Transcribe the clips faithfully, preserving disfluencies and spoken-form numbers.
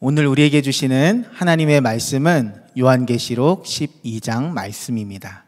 오늘 우리에게 주시는 하나님의 말씀은 요한계시록 십이 장 말씀입니다.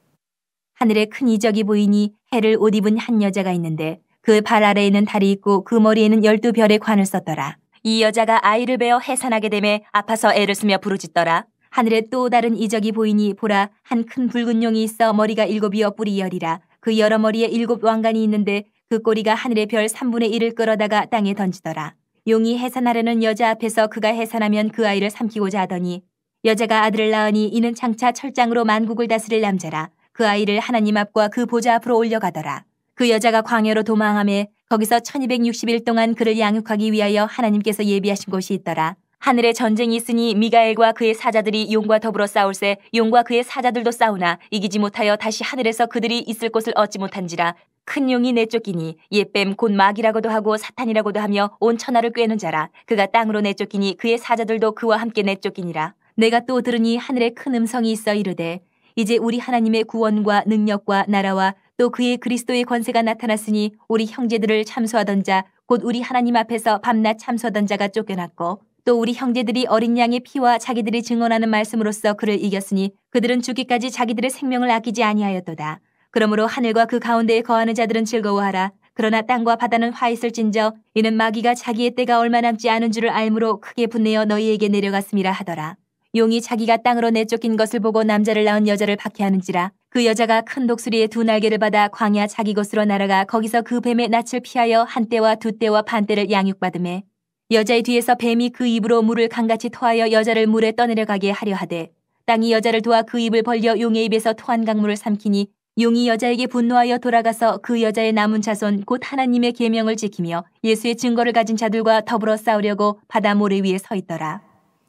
하늘에 큰 이적이 보이니 해를 옷 입은 한 여자가 있는데 그 발 아래에는 달이 있고 그 머리에는 열두 별의 관을 썼더라. 이 여자가 아이를 베어 해산하게 되매 아파서 애를 쓰며 부르짖더라. 하늘에 또 다른 이적이 보이니 보라, 한 큰 붉은 용이 있어 머리가 일곱이어 뿔이 열이라. 그 여러 머리에 일곱 왕관이 있는데 그 꼬리가 하늘의 별 삼분의 일을 끌어다가 땅에 던지더라. 용이 해산하려는 여자 앞에서 그가 해산하면 그 아이를 삼키고자 하더니 여자가 아들을 낳으니 이는 장차 철장으로 만국을 다스릴 남자라. 그 아이를 하나님 앞과 그 보좌 앞으로 올려가더라. 그 여자가 광야로 도망하매 거기서 천이백육십 일 동안 그를 양육하기 위하여 하나님께서 예비하신 곳이 있더라. 하늘에 전쟁이 있으니 미가엘과 그의 사자들이 용과 더불어 싸울세 용과 그의 사자들도 싸우나 이기지 못하여 다시 하늘에서 그들이 있을 곳을 얻지 못한지라. 큰 용이 내쫓기니 옛뱀 곧 마귀라고도 하고 사탄이라고도 하며 온 천하를 꿰는 자라. 그가 땅으로 내쫓기니 그의 사자들도 그와 함께 내쫓기니라. 내가 또 들으니 하늘에 큰 음성이 있어 이르되 이제 우리 하나님의 구원과 능력과 나라와 또 그의 그리스도의 권세가 나타났으니 우리 형제들을 참소하던 자 곧 우리 하나님 앞에서 밤낮 참소하던 자가 쫓겨났고 또 우리 형제들이 어린 양의 피와 자기들이 증언하는 말씀으로써 그를 이겼으니 그들은 죽기까지 자기들의 생명을 아끼지 아니하였도다. 그러므로 하늘과 그 가운데에 거하는 자들은 즐거워하라. 그러나 땅과 바다는 화 있을진저 이는 마귀가 자기의 때가 얼마 남지 않은 줄을 알므로 크게 분내어 너희에게 내려갔음이라 하더라. 용이 자기가 땅으로 내쫓긴 것을 보고 남자를 낳은 여자를 박해하는지라. 그 여자가 큰 독수리의 두 날개를 받아 광야 자기 곳으로 날아가 거기서 그 뱀의 낯을 피하여 한 때와 두 때와 반 때를 양육받으매 여자의 뒤에서 뱀이 그 입으로 물을 강같이 토하여 여자를 물에 떠내려가게 하려 하되 땅이 여자를 도와 그 입을 벌려 용의 입에서 토한 강물을 삼키니 용이 여자에게 분노하여 돌아가서 그 여자의 남은 자손 곧 하나님의 계명을 지키며 예수의 증거를 가진 자들과 더불어 싸우려고 바다 모래 위에 서 있더라.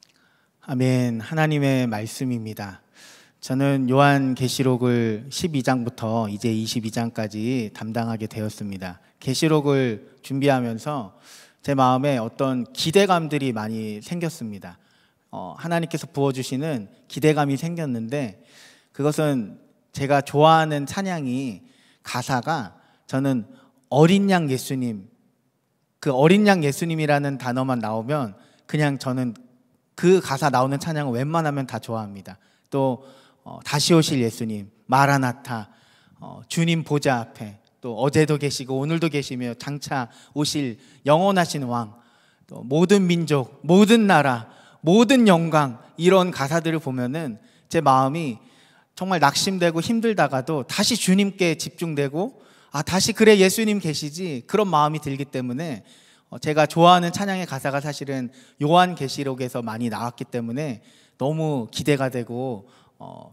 아멘. 하나님의 말씀입니다. 저는 요한계시록을 십이 장부터 이제 이십이 장까지 담당하게 되었습니다. 계시록을 준비하면서 제 마음에 어떤 기대감들이 많이 생겼습니다. 어, 하나님께서 부어주시는 기대감이 생겼는데 그것은 제가 좋아하는 찬양이 가사가 저는 어린 양 예수님, 그 어린 양 예수님이라는 단어만 나오면 그냥 저는 그 가사 나오는 찬양을 웬만하면 다 좋아합니다. 또 어, 다시 오실 예수님, 마라나타, 어, 주님 보좌 앞에 또 어제도 계시고 오늘도 계시며 장차 오실 영원하신 왕, 또 모든 민족, 모든 나라, 모든 영광 이런 가사들을 보면은 제 마음이 정말 낙심되고 힘들다가도 다시 주님께 집중되고 아 다시 그래 예수님 계시지 그런 마음이 들기 때문에 제가 좋아하는 찬양의 가사가 사실은 요한계시록에서 많이 나왔기 때문에 너무 기대가 되고 어,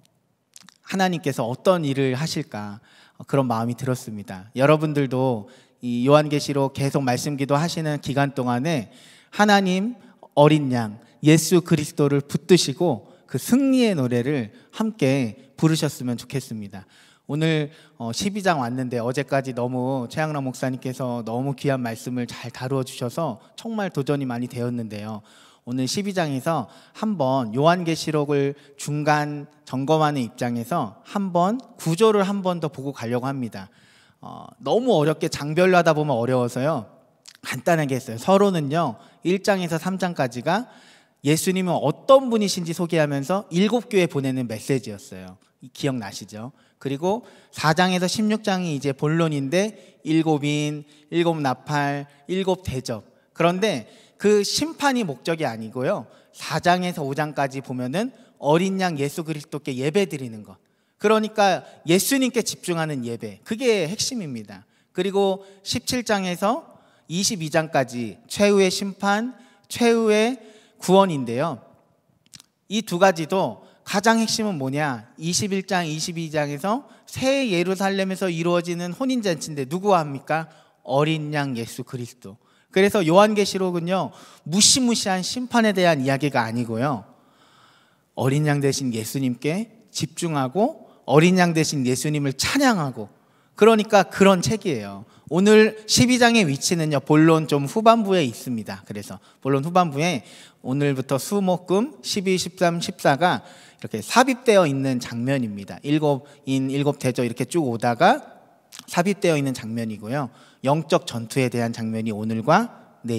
하나님께서 어떤 일을 하실까 그런 마음이 들었습니다. 여러분들도 이 요한계시록 계속 말씀기도 하시는 기간 동안에 하나님 어린 양 예수 그리스도를 붙드시고 그 승리의 노래를 함께 부르셨으면 좋겠습니다. 오늘 십이 장 왔는데 어제까지 너무 최양락 목사님께서 너무 귀한 말씀을 잘 다루어 주셔서 정말 도전이 많이 되었는데요. 오늘 십이 장에서 한번 요한계시록을 중간 점검하는 입장에서 한번 구조를 한 번 더 보고 가려고 합니다. 어, 너무 어렵게 장별로 하다 보면 어려워서요. 간단하게 했어요. 서론은요. 일 장에서 삼 장까지가 예수님은 어떤 분이신지 소개하면서 일곱 교회 보내는 메시지였어요. 기억나시죠? 그리고 사 장에서 십육 장이 이제 본론인데 일곱인, 일곱 나팔, 일곱 대접. 그런데 그 심판이 목적이 아니고요. 사 장에서 오 장까지 보면은 어린 양 예수 그리스도께 예배 드리는 것. 그러니까 예수님께 집중하는 예배. 그게 핵심입니다. 그리고 십칠 장에서 이십이 장까지 최후의 심판, 최후의 구원인데요. 이 두 가지도 가장 핵심은 뭐냐? 이십일 장, 이십이 장에서 새 예루살렘에서 이루어지는 혼인잔치인데 누구와 합니까? 어린 양 예수 그리스도. 그래서 요한계시록은요 무시무시한 심판에 대한 이야기가 아니고요 어린 양 되신 예수님께 집중하고 어린 양 되신 예수님을 찬양하고 그러니까 그런 책이에요. 오늘 십이 장의 위치는요 본론 좀 후반부에 있습니다. 그래서 본론 후반부에 오늘부터 수, 목, 금, 십이, 십삼, 십사가 이렇게 삽입되어 있는 장면입니다. 일곱인, 일곱 대저 이렇게 쭉 오다가 삽입되어 있는 장면이고요 영적 전투에 대한 장면이 오늘과 내일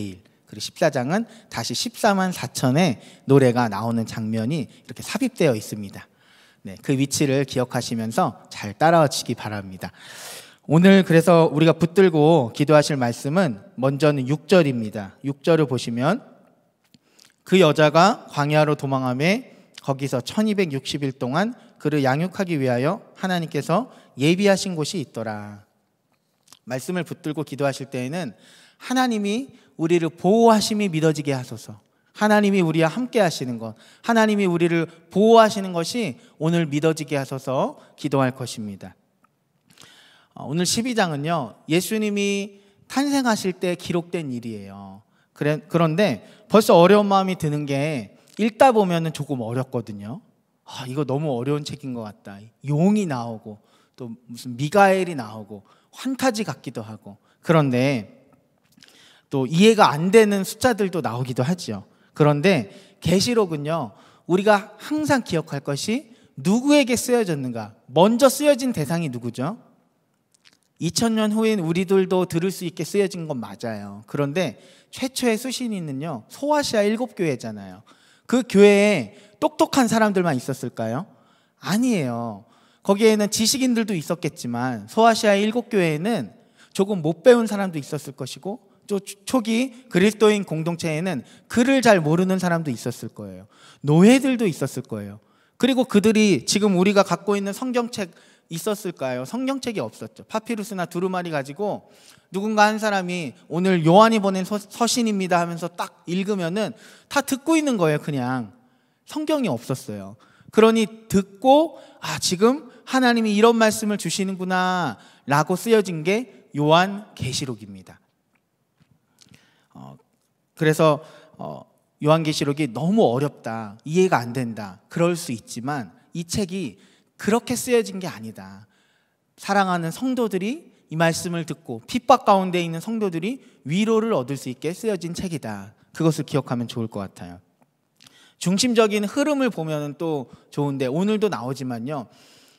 그리고 십사 장은 다시 십사만 사천의 노래가 나오는 장면이 이렇게 삽입되어 있습니다. 네, 그 위치를 기억하시면서 잘 따라오시기 바랍니다. 오늘 그래서 우리가 붙들고 기도하실 말씀은 먼저는 육 절입니다. 육 절을 보시면 그 여자가 광야로 도망하매 거기서 천이백육십 일 동안 그를 양육하기 위하여 하나님께서 예비하신 곳이 있더라. 말씀을 붙들고 기도하실 때에는 하나님이 우리를 보호하심이 믿어지게 하소서. 하나님이 우리와 함께 하시는 것, 하나님이 우리를 보호하시는 것이 오늘 믿어지게 하소서 기도할 것입니다. 오늘 십이 장은요, 예수님이 탄생하실 때 기록된 일이에요. 그래, 그런데 벌써 어려운 마음이 드는 게 읽다 보면 조금 어렵거든요. 아, 이거 너무 어려운 책인 것 같다. 용이 나오고 또 무슨 미가엘이 나오고 환타지 같기도 하고, 그런데 또 이해가 안 되는 숫자들도 나오기도 하죠. 그런데 계시록은요, 우리가 항상 기억할 것이 누구에게 쓰여졌는가. 먼저 쓰여진 대상이 누구죠? 이천 년 후인 우리들도 들을 수 있게 쓰여진 건 맞아요. 그런데 최초의 수신인은요, 소아시아 일곱 교회잖아요. 그 교회에 똑똑한 사람들만 있었을까요? 아니에요. 거기에는 지식인들도 있었겠지만 소아시아 일곱 교회에는 조금 못 배운 사람도 있었을 것이고, 또 초기 그리스도인 공동체에는 글을 잘 모르는 사람도 있었을 거예요. 노예들도 있었을 거예요. 그리고 그들이 지금 우리가 갖고 있는 성경책 있었을까요? 성경책이 없었죠. 파피루스나 두루마리 가지고 누군가 한 사람이 오늘 요한이 보낸 서, 서신입니다 하면서 딱 읽으면은 다 듣고 있는 거예요. 그냥 성경이 없었어요. 그러니 듣고 아, 지금 하나님이 이런 말씀을 주시는구나 라고 쓰여진 게 요한 계시록입니다. 어, 그래서 어, 요한계시록이 너무 어렵다, 이해가 안 된다, 그럴 수 있지만 이 책이 그렇게 쓰여진 게 아니다. 사랑하는 성도들이 이 말씀을 듣고 핍박 가운데 있는 성도들이 위로를 얻을 수 있게 쓰여진 책이다. 그것을 기억하면 좋을 것 같아요. 중심적인 흐름을 보면 또 좋은데 오늘도 나오지만요,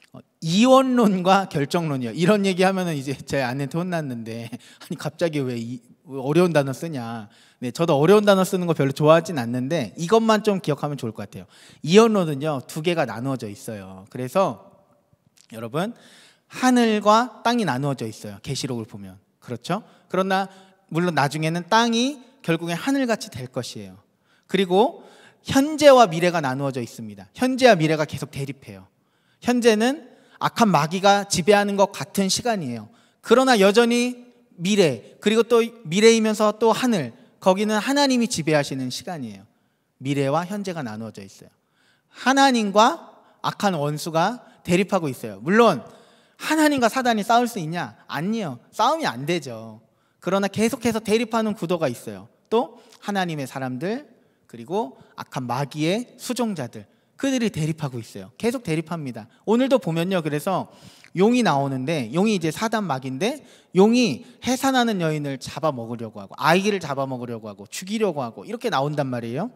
이원론과 결정론이요. 이런 얘기하면 이제 제 아내한테 혼났는데, 아니 갑자기 왜 이, 어려운 단어 쓰냐. 네, 저도 어려운 단어 쓰는 거 별로 좋아하진 않는데 이것만 좀 기억하면 좋을 것 같아요. 이원론은요, 두 개가 나누어져 있어요. 그래서 여러분, 하늘과 땅이 나누어져 있어요. 계시록을 보면. 그렇죠? 그러나 물론 나중에는 땅이 결국엔 하늘같이 될 것이에요. 그리고 현재와 미래가 나누어져 있습니다. 현재와 미래가 계속 대립해요. 현재는 악한 마귀가 지배하는 것 같은 시간이에요. 그러나 여전히 미래, 그리고 또 미래이면서 또 하늘, 거기는 하나님이 지배하시는 시간이에요. 미래와 현재가 나누어져 있어요. 하나님과 악한 원수가 대립하고 있어요. 물론 하나님과 사단이 싸울 수 있냐? 아니요. 싸움이 안 되죠. 그러나 계속해서 대립하는 구도가 있어요. 또 하나님의 사람들, 그리고 악한 마귀의 수종자들, 그들이 대립하고 있어요. 계속 대립합니다. 오늘도 보면요, 그래서 용이 나오는데, 용이 이제 사단 마귀인데, 용이 해산하는 여인을 잡아먹으려고 하고, 아이를 잡아먹으려고 하고, 죽이려고 하고, 이렇게 나온단 말이에요.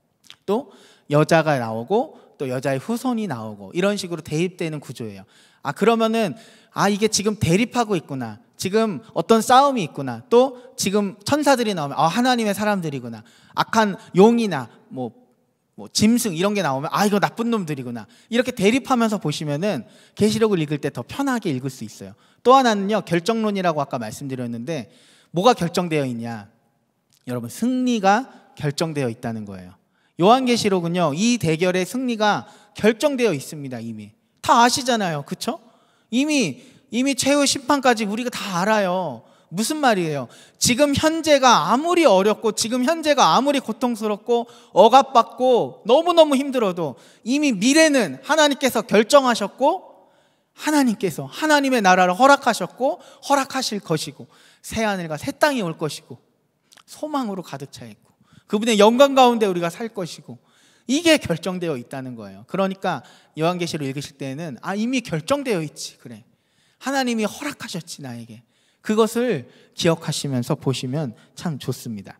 또 여자가 나오고, 또 여자의 후손이 나오고, 이런 식으로 대립되는 구조예요. 아, 그러면은 아, 이게 지금 대립하고 있구나, 지금 어떤 싸움이 있구나, 또 지금 천사들이 나오면 아, 하나님의 사람들이구나, 악한 용이나 뭐, 뭐 짐승 이런 게 나오면 아, 이거 나쁜 놈들이구나, 이렇게 대립하면서 보시면은 계시록을 읽을 때 더 편하게 읽을 수 있어요. 또 하나는요, 결정론이라고 아까 말씀드렸는데, 뭐가 결정되어 있냐? 여러분, 승리가 결정되어 있다는 거예요. 요한계시록은요, 이 대결의 승리가 결정되어 있습니다. 이미 다 아시잖아요. 그렇죠? 이미 이미 최후 심판까지 우리가 다 알아요. 무슨 말이에요? 지금 현재가 아무리 어렵고, 지금 현재가 아무리 고통스럽고 억압받고 너무너무 힘들어도 이미 미래는 하나님께서 결정하셨고, 하나님께서 하나님의 나라를 허락하셨고 허락하실 것이고, 새하늘과 새 땅이 올 것이고, 소망으로 가득 차 있고, 그분의 영광 가운데 우리가 살 것이고, 이게 결정되어 있다는 거예요. 그러니까 요한계시록 읽으실 때는 아, 이미 결정되어 있지. 그래, 하나님이 허락하셨지 나에게. 그것을 기억하시면서 보시면 참 좋습니다.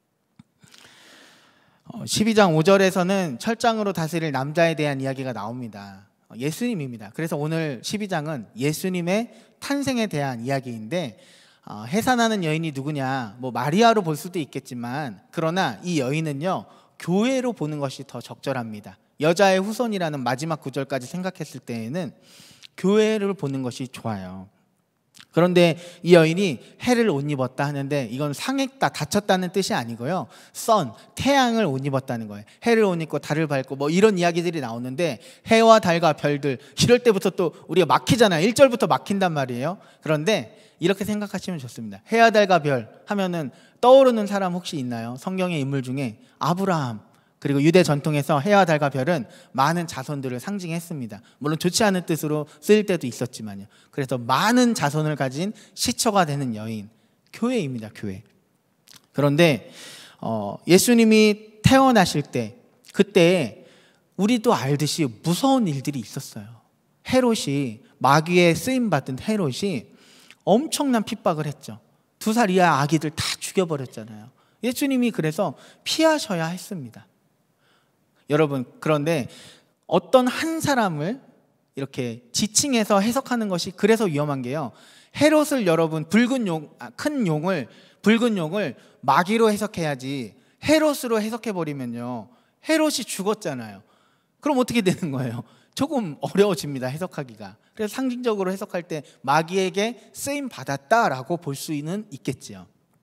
십이 장 오 절에서는 철장으로 다스릴 남자에 대한 이야기가 나옵니다. 예수님입니다. 그래서 오늘 십이 장은 예수님의 탄생에 대한 이야기인데, 어, 해산하는 여인이 누구냐? 뭐 마리아로 볼 수도 있겠지만, 그러나 이 여인은요, 교회로 보는 것이 더 적절합니다. 여자의 후손이라는 마지막 구절까지 생각했을 때에는 교회를 보는 것이 좋아요. 그런데 이 여인이 해를 옷 입었다 하는데 이건 상했다, 다쳤다는 뜻이 아니고요. 선, 태양을 옷 입었다는 거예요. 해를 옷 입고 달을 밟고 뭐 이런 이야기들이 나오는데, 해와 달과 별들, 이럴 때부터 또 우리가 막히잖아요. 일 절부터 막힌단 말이에요. 그런데 이렇게 생각하시면 좋습니다. 해와 달과 별 하면은 떠오르는 사람 혹시 있나요? 성경의 인물 중에 아브라함, 그리고 유대 전통에서 해와 달과 별은 많은 자손들을 상징했습니다. 물론 좋지 않은 뜻으로 쓰일 때도 있었지만요. 그래서 많은 자손을 가진 시초가 되는 여인, 교회입니다. 교회. 그런데 어, 예수님이 태어나실 때, 그때 우리도 알듯이 무서운 일들이 있었어요. 헤롯이, 마귀의 쓰임받은 헤롯이 엄청난 핍박을 했죠. 두 살 이하 아기들 다 죽여버렸잖아요. 예수님이 그래서 피하셔야 했습니다. 여러분, 그런데 어떤 한 사람을 이렇게 지칭해서 해석하는 것이 그래서 위험한 게요, 헤롯을 여러분 붉은 용, 아, 큰 용을, 붉은 용을 마귀로 해석해야지 헤롯으로 해석해버리면요, 헤롯이 죽었잖아요. 그럼 어떻게 되는 거예요? 조금 어려워집니다, 해석하기가. 그래서 상징적으로 해석할 때 마귀에게 쓰임 받았다라고 볼 수는 있겠지요.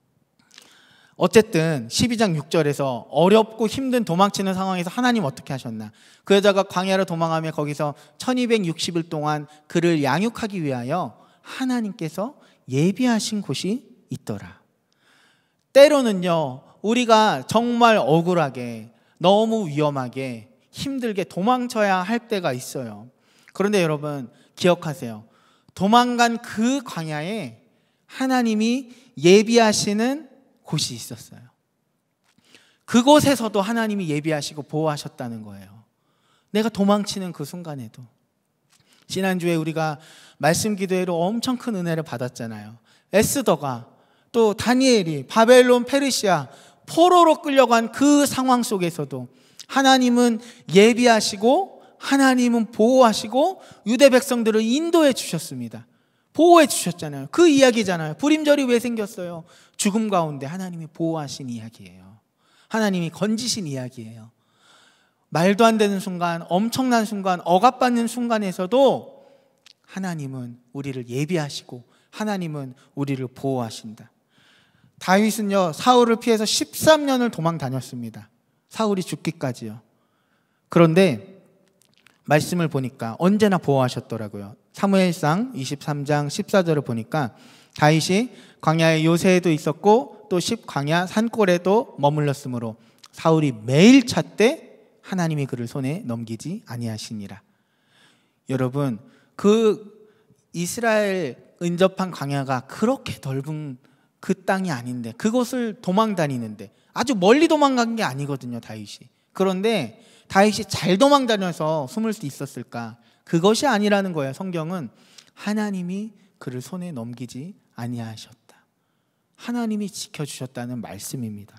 어쨌든 십이 장 육 절에서 어렵고 힘든 도망치는 상황에서 하나님 어떻게 하셨나? 그 여자가 광야로 도망하며 거기서 천이백육십 일 동안 그를 양육하기 위하여 하나님께서 예비하신 곳이 있더라. 때로는요, 우리가 정말 억울하게, 너무 위험하게, 힘들게 도망쳐야 할 때가 있어요. 그런데 여러분 기억하세요. 도망간 그 광야에 하나님이 예비하시는 곳이 있었어요. 그곳에서도 하나님이 예비하시고 보호하셨다는 거예요. 내가 도망치는 그 순간에도. 지난주에 우리가 말씀 기도회로 엄청 큰 은혜를 받았잖아요. 에스더가, 또 다니엘이 바벨론, 페르시아, 포로로 끌려간 그 상황 속에서도 하나님은 예비하시고 하나님은 보호하시고 유대 백성들을 인도해 주셨습니다. 보호해 주셨잖아요. 그 이야기잖아요. 불임절이 왜 생겼어요? 죽음 가운데 하나님이 보호하신 이야기예요. 하나님이 건지신 이야기예요. 말도 안 되는 순간, 엄청난 순간, 억압받는 순간에서도 하나님은 우리를 예비하시고 하나님은 우리를 보호하신다. 다윗은요, 사울을 피해서 십삼 년을 도망 다녔습니다. 사울이 죽기까지요. 그런데 말씀을 보니까 언제나 보호하셨더라고요. 사무엘상 이십삼 장 십사 절을 보니까 다윗이 광야에 요새에도 있었고 또 십광야 산골에도 머물렀으므로 사울이 매일 찾되 하나님이 그를 손에 넘기지 아니하시니라. 여러분, 그 이스라엘 인접한 광야가 그렇게 넓은 그 땅이 아닌데, 그곳을 도망 다니는데, 아주 멀리 도망간 게 아니거든요, 다윗이. 그런데 다윗이 잘 도망 다녀서 숨을 수 있었을까? 그것이 아니라는 거예요. 성경은 하나님이 그를 손에 넘기지 아니하셨다. 하나님이 지켜주셨다는 말씀입니다.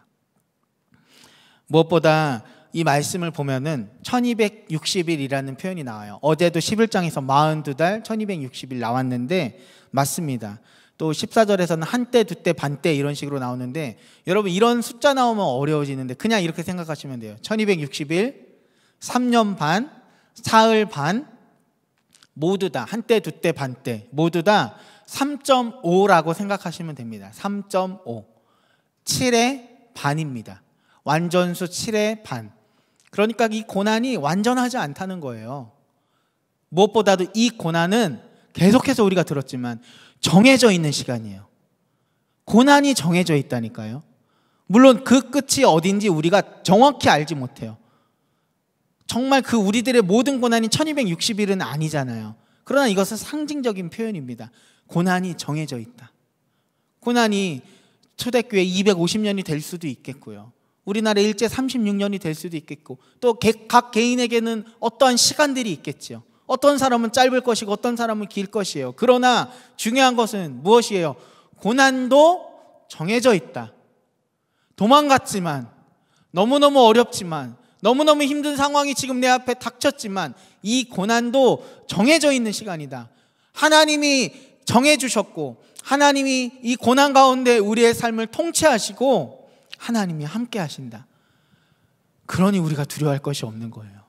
무엇보다 이 말씀을 보면은 천이백육십 일이라는 표현이 나와요. 어제도 십일 장에서 사십이 달 천이백육십 일 나왔는데 맞습니다. 또 십사 절에서는 한때, 두때, 반때 이런 식으로 나오는데, 여러분 이런 숫자 나오면 어려워지는데 그냥 이렇게 생각하시면 돼요. 천이백육십 일, 삼 년 반, 사흘 반, 모두 다 한때, 두때, 반때 모두 다 삼 점 오라고 생각하시면 됩니다. 삼 점 오, 칠의 반입니다. 완전수 칠의 반. 그러니까 이 고난이 완전하지 않다는 거예요. 무엇보다도 이 고난은 계속해서 우리가 들었지만 정해져 있는 시간이에요. 고난이 정해져 있다니까요. 물론 그 끝이 어딘지 우리가 정확히 알지 못해요. 정말 그 우리들의 모든 고난이 천이백육십 일은 아니잖아요. 그러나 이것은 상징적인 표현입니다. 고난이 정해져 있다. 고난이 초대교회 이백오십 년이 될 수도 있겠고요. 우리나라 일제 삼십육 년이 될 수도 있겠고, 또 각 개인에게는 어떠한 시간들이 있겠죠. 어떤 사람은 짧을 것이고 어떤 사람은 길 것이에요. 그러나 중요한 것은 무엇이에요? 고난도 정해져 있다. 도망갔지만, 너무너무 어렵지만, 너무너무 힘든 상황이 지금 내 앞에 닥쳤지만 이 고난도 정해져 있는 시간이다. 하나님이 정해주셨고 하나님이 이 고난 가운데 우리의 삶을 통치하시고 하나님이 함께 하신다. 그러니 우리가 두려워할 것이 없는 거예요.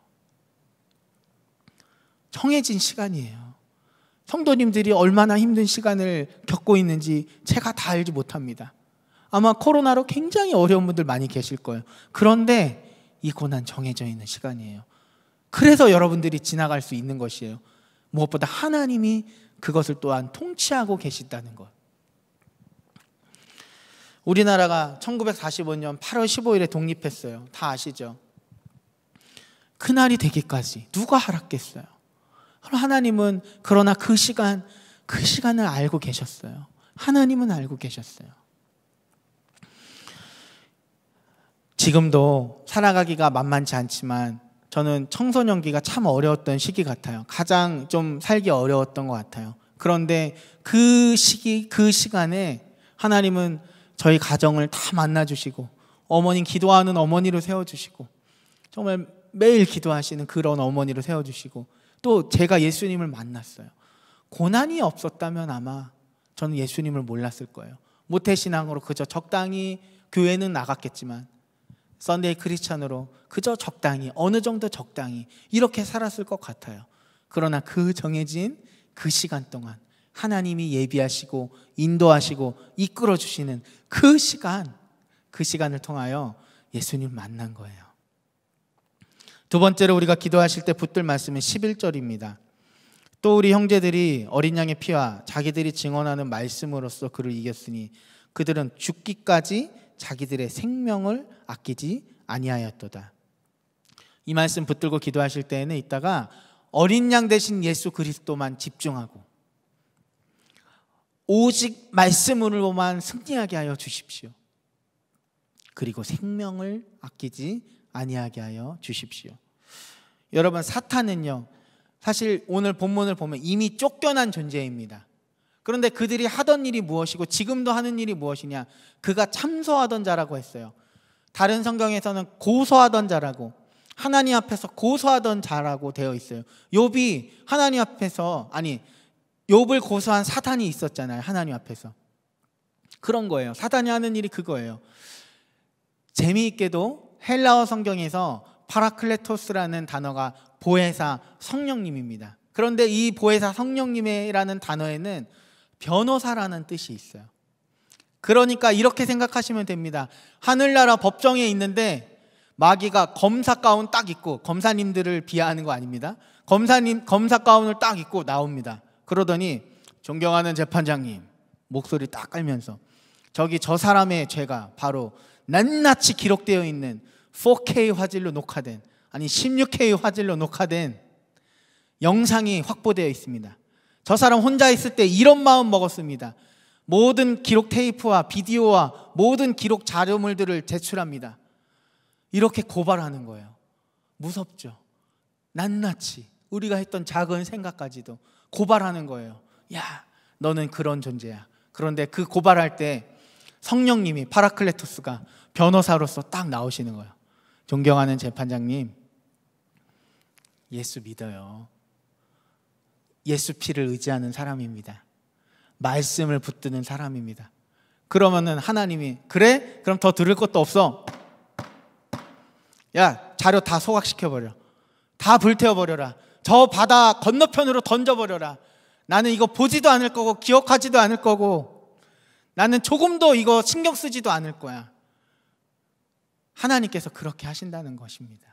정해진 시간이에요. 성도님들이 얼마나 힘든 시간을 겪고 있는지 제가 다 알지 못합니다. 아마 코로나로 굉장히 어려운 분들 많이 계실 거예요. 그런데 이 고난 정해져 있는 시간이에요. 그래서 여러분들이 지나갈 수 있는 것이에요. 무엇보다 하나님이 그것을 또한 통치하고 계시다는 것. 우리나라가 천구백사십오 년 팔월 십오일에 독립했어요. 다 아시죠? 그날이 되기까지 누가 알았겠어요? 하나님은 그러나 그 시간, 그 시간을 알고 계셨어요. 하나님은 알고 계셨어요. 지금도 살아가기가 만만치 않지만 저는 청소년기가 참 어려웠던 시기 같아요. 가장 좀 살기 어려웠던 것 같아요. 그런데 그 시기, 그 시간에 하나님은 저희 가정을 다 만나주시고 어머니 기도하는 어머니로 세워주시고 정말 매일 기도하시는 그런 어머니로 세워주시고 또 제가 예수님을 만났어요. 고난이 없었다면 아마 저는 예수님을 몰랐을 거예요. 모태신앙으로 그저 적당히 교회는 나갔겠지만 썬데이 크리스찬으로 그저 적당히 어느 정도 적당히 이렇게 살았을 것 같아요. 그러나 그 정해진 그 시간 동안 하나님이 예비하시고 인도하시고 이끌어 주시는 그 시간, 그 시간을 통하여 예수님 만난 거예요. 두 번째로 우리가 기도하실 때 붙들 말씀은 십일 절입니다. 또 우리 형제들이 어린 양의 피와 자기들이 증언하는 말씀으로써 그를 이겼으니 그들은 죽기까지 자기들의 생명을 아끼지 아니하였도다. 이 말씀 붙들고 기도하실 때에는 이따가 어린 양 대신 예수 그리스도만 집중하고 오직 말씀으로만 승리하게 하여 주십시오. 그리고 생명을 아끼지 아니하게 하여 주십시오. 여러분, 사탄은요 사실 오늘 본문을 보면 이미 쫓겨난 존재입니다. 그런데 그들이 하던 일이 무엇이고 지금도 하는 일이 무엇이냐? 그가 참소하던 자라고 했어요. 다른 성경에서는 고소하던 자라고, 하나님 앞에서 고소하던 자라고 되어 있어요. 욥이 하나님 앞에서, 아니 욥을 고소한 사탄이 있었잖아요. 하나님 앞에서. 그런 거예요. 사탄이 하는 일이 그거예요. 재미있게도 헬라어 성경에서 파라클레토스라는 단어가 보혜사 성령님입니다. 그런데 이 보혜사 성령님이라는 단어에는 변호사라는 뜻이 있어요. 그러니까 이렇게 생각하시면 됩니다. 하늘나라 법정에 있는데 마귀가 검사 가운 딱 입고, 검사님들을 비하하는 거 아닙니다. 검사님, 검사 가운을 딱 입고 나옵니다. 그러더니 존경하는 재판장님 목소리 딱 깔면서 저기 저 사람의 죄가 바로 낱낱이 기록되어 있는 포케이 화질로 녹화된, 아니 십육 케이 화질로 녹화된 영상이 확보되어 있습니다. 저 사람 혼자 있을 때 이런 마음 먹었습니다. 모든 기록 테이프와 비디오와 모든 기록 자료물들을 제출합니다. 이렇게 고발하는 거예요. 무섭죠? 낱낱이 우리가 했던 작은 생각까지도 고발하는 거예요. 야, 너는 그런 존재야. 그런데 그 고발할 때 성령님이, 파라클레토스가 변호사로서 딱 나오시는 거예요. 존경하는 재판장님, 예수 믿어요. 예수 피를 의지하는 사람입니다. 말씀을 붙드는 사람입니다. 그러면은 하나님이, 그래? 그럼 더 들을 것도 없어. 야, 자료 다 소각시켜버려. 다 불태워버려라. 저 바다 건너편으로 던져버려라. 나는 이거 보지도 않을 거고 기억하지도 않을 거고 나는 조금도 이거 신경 쓰지도 않을 거야. 하나님께서 그렇게 하신다는 것입니다.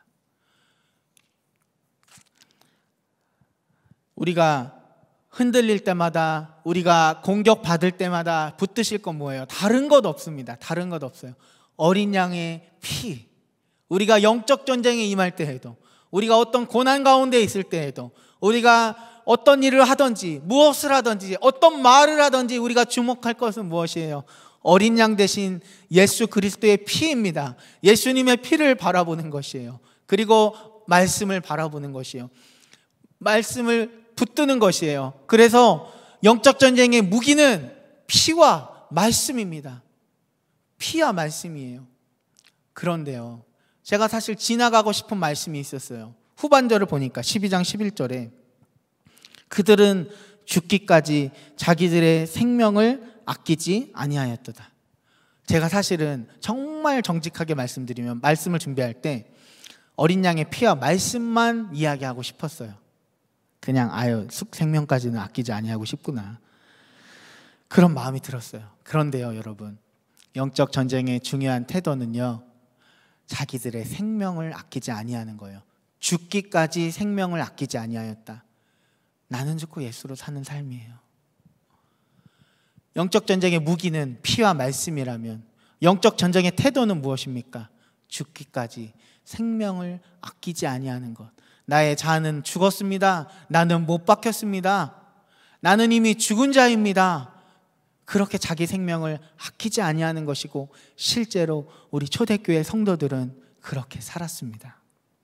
우리가 흔들릴 때마다, 우리가 공격받을 때마다 붙드실 건 뭐예요? 다른 것 없습니다. 다른 것 없어요. 어린 양의 피. 우리가 영적 전쟁에 임할 때 해도, 우리가 어떤 고난 가운데 있을 때 해도, 우리가 어떤 일을 하든지 무엇을 하든지 어떤 말을 하든지 우리가 주목할 것은 무엇이에요? 어린 양 대신 예수 그리스도의 피입니다. 예수님의 피를 바라보는 것이에요. 그리고 말씀을 바라보는 것이에요. 말씀을 붙드는 것이에요. 그래서 영적 전쟁의 무기는 피와 말씀입니다. 피와 말씀이에요. 그런데요, 제가 사실 지나가고 싶은 말씀이 있었어요. 후반절을 보니까 십이 장 십일 절에 그들은 죽기까지 자기들의 생명을 아끼지 아니하였도다. 제가 사실은 정말 정직하게 말씀드리면 말씀을 준비할 때 어린 양의 피와 말씀만 이야기하고 싶었어요. 그냥 아유 생명까지는 아끼지 아니하고 싶구나, 그런 마음이 들었어요. 그런데요 여러분, 영적 전쟁의 중요한 태도는요, 자기들의 생명을 아끼지 아니하는 거예요. 죽기까지 생명을 아끼지 아니하였다. 나는 죽고 예수로 사는 삶이에요. 영적 전쟁의 무기는 피와 말씀이라면 영적 전쟁의 태도는 무엇입니까? 죽기까지 생명을 아끼지 아니하는 것. 나의 자아는 죽었습니다. 나는 못 박혔습니다. 나는 이미 죽은 자입니다. 그렇게 자기 생명을 아끼지 아니하는 것이고, 실제로 우리 초대교회 성도들은 그렇게 살았습니다.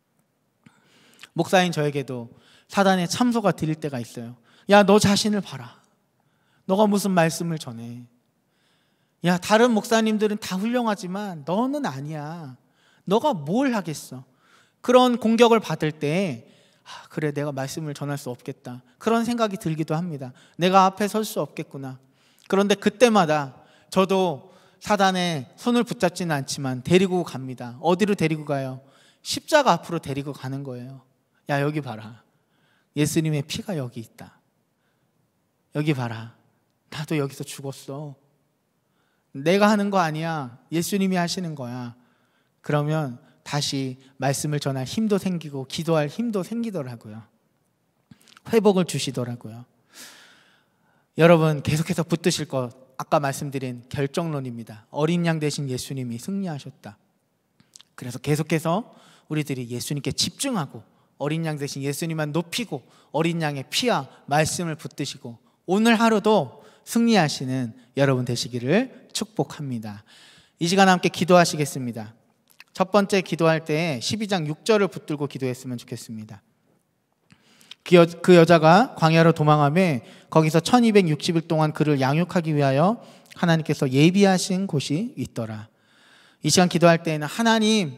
목사인 저에게도 사단의 참소가 들릴 때가 있어요. 야, 너 자신을 봐라. 너가 무슨 말씀을 전해. 야, 다른 목사님들은 다 훌륭하지만 너는 아니야. 너가 뭘 하겠어. 그런 공격을 받을 때 아, 그래 내가 말씀을 전할 수 없겠다, 그런 생각이 들기도 합니다. 내가 앞에 설 수 없겠구나. 그런데 그때마다 저도 사단의 손을 붙잡지는 않지만 데리고 갑니다. 어디로 데리고 가요? 십자가 앞으로 데리고 가는 거예요. 야, 여기 봐라. 예수님의 피가 여기 있다. 여기 봐라. 나도 여기서 죽었어. 내가 하는 거 아니야. 예수님이 하시는 거야. 그러면 다시 말씀을 전할 힘도 생기고 기도할 힘도 생기더라고요. 회복을 주시더라고요. 여러분, 계속해서 붙드실 것, 아까 말씀드린 결정론입니다. 어린 양 대신 예수님이 승리하셨다. 그래서 계속해서 우리들이 예수님께 집중하고 어린 양 대신 예수님만 높이고 어린 양의 피와 말씀을 붙드시고 오늘 하루도 승리하시는 여러분 되시기를 축복합니다. 이 시간 함께 기도하시겠습니다. 첫 번째 기도할 때 십이 장 육 절을 붙들고 기도했으면 좋겠습니다. 그, 여, 그 여자가 광야로 도망하며 거기서 천이백육십 일 동안 그를 양육하기 위하여 하나님께서 예비하신 곳이 있더라. 이 시간 기도할 때에는 하나님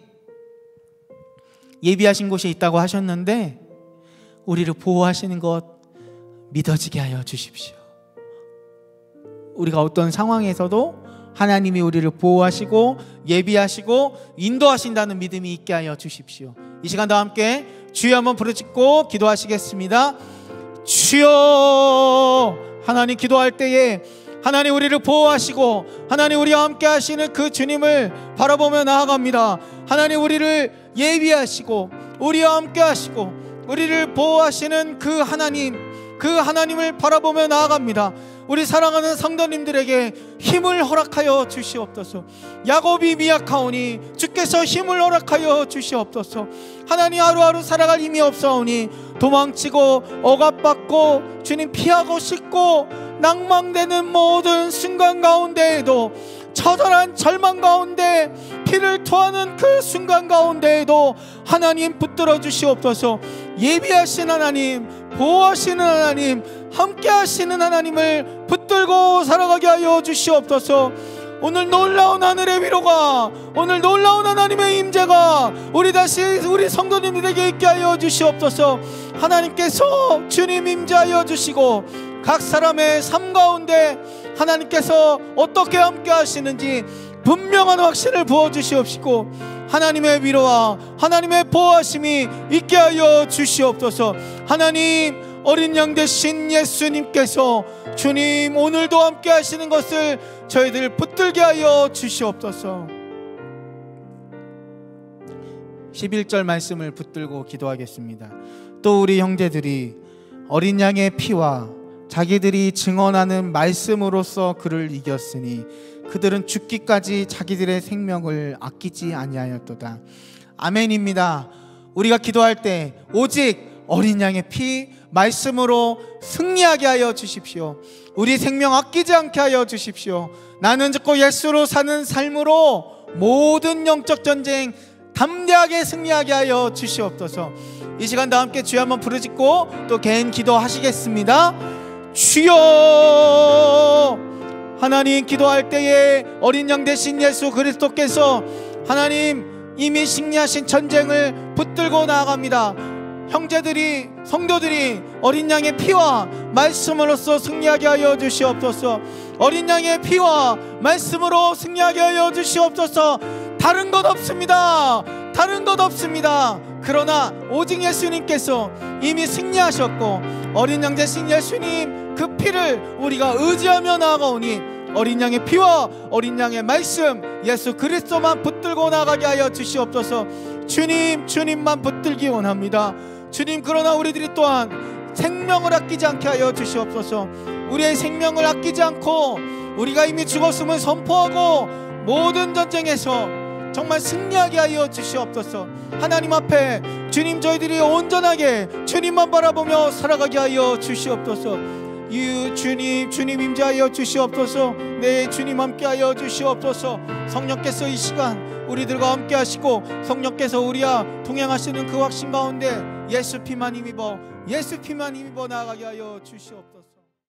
예비하신 곳이 있다고 하셨는데 우리를 보호하시는 것 믿어지게 하여 주십시오. 우리가 어떤 상황에서도 하나님이 우리를 보호하시고 예비하시고 인도하신다는 믿음이 있게 하여 주십시오. 이 시간도 함께 주여 한번 부르짖고 기도하시겠습니다. 주여. 하나님, 기도할 때에 하나님 우리를 보호하시고 하나님 우리와 함께 하시는 그 주님을 바라보며 나아갑니다. 하나님 우리를 예비하시고 우리와 함께 하시고 우리를 보호하시는 그 하나님, 그 하나님을 바라보며 나아갑니다. 우리 사랑하는 성도님들에게 힘을 허락하여 주시옵소서. 야곱이 미약하오니 주께서 힘을 허락하여 주시옵소서. 하나님, 하루하루 살아갈 힘이 없사오니 도망치고 억압받고 주님 피하고 싶고 낭망되는 모든 순간 가운데에도, 처절한 절망 가운데 피를 토하는 그 순간 가운데에도 하나님 붙들어 주시옵소서. 예비하신 하나님, 보호하시는 하나님, 함께 하시는 하나님을 붙들고 살아가게 하여 주시옵소서. 오늘 놀라운 하늘의 위로가, 오늘 놀라운 하나님의 임재가 우리 다시 우리 성도님들에게 있게 하여 주시옵소서. 하나님께서 주님 임재하여 주시고 각 사람의 삶 가운데 하나님께서 어떻게 함께 하시는지 분명한 확신을 부어주시옵시고 하나님의 위로와 하나님의 보호하심이 있게 하여 주시옵소서. 하나님, 어린 양 되신 예수님께서 주님 오늘도 함께 하시는 것을 저희들 붙들게 하여 주시옵소서. 십일 절 말씀을 붙들고 기도하겠습니다. 또 우리 형제들이 어린 양의 피와 자기들이 증언하는 말씀으로써 그를 이겼으니 그들은 죽기까지 자기들의 생명을 아끼지 아니하였도다. 아멘입니다. 우리가 기도할 때 오직 어린 양의 피, 말씀으로 승리하게 하여 주십시오. 우리 생명 아끼지 않게 하여 주십시오. 나는 죽고 예수로 사는 삶으로 모든 영적 전쟁 담대하게 승리하게 하여 주시옵소서. 이 시간도 함께 주여 한번 부르짖고 또 개인 기도하시겠습니다. 주여. 하나님, 기도할 때에 어린 양 되신 예수 그리스도께서 하나님 이미 승리하신 전쟁을 붙들고 나아갑니다. 형제들이, 성도들이 어린 양의 피와 말씀으로써 승리하게 하여 주시옵소서. 어린 양의 피와 말씀으로 승리하게 하여 주시옵소서. 다른 것 없습니다. 다른 것 없습니다. 그러나 오직 예수님께서 이미 승리하셨고, 어린 양 대신 예수님 그 피를 우리가 의지하며 나아가오니 어린 양의 피와 어린 양의 말씀 예수 그리스도만 붙들고 나가게 하여 주시옵소서. 주님, 주님만 붙들기 원합니다. 주님, 그러나 우리들이 또한 생명을 아끼지 않게 하여 주시옵소서. 우리의 생명을 아끼지 않고 우리가 이미 죽었음을 선포하고 모든 전쟁에서 정말 승리하게 하여 주시옵소서. 하나님 앞에 주님, 저희들이 온전하게 주님만 바라보며 살아가게 하여 주시옵소서. 유 주님, 주님 임재하여 주시옵소서. 네, 주님 함께하여 주시옵소서. 성령께서 이 시간 우리들과 함께 하시고 성령께서 우리와 동행하시는 그 확신 가운데 예수 피만 힘입어 예수 피만 힘입어 나아가게 하여 주시옵소서.